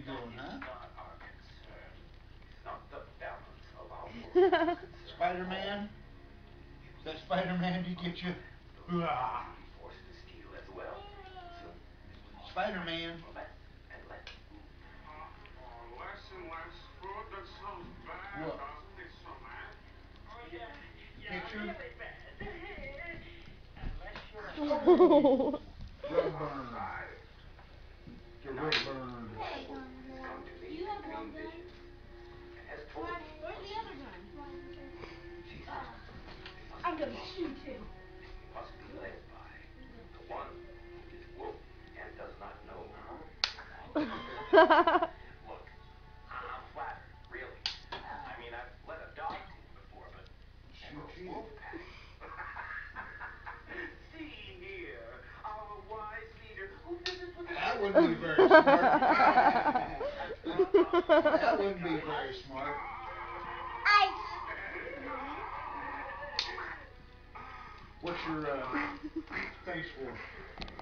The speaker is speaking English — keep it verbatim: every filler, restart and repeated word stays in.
doing, huh? Spider-Man? Spider-Man? Is that Spider-Man to get you? Hoo-ah. Spider-Man. Less and less food that smells bad, What? doesn't it, so man? Oh, yeah, yeah, Picture? really bad. Unless you're a Oh. Red burn. The red burn. Hey, you have one gun? Where's the other gun? Uh, I'm gonna shoot him. Shoot you. That wouldn't be very smart. That wouldn't be very smart. I. What's your uh, face for?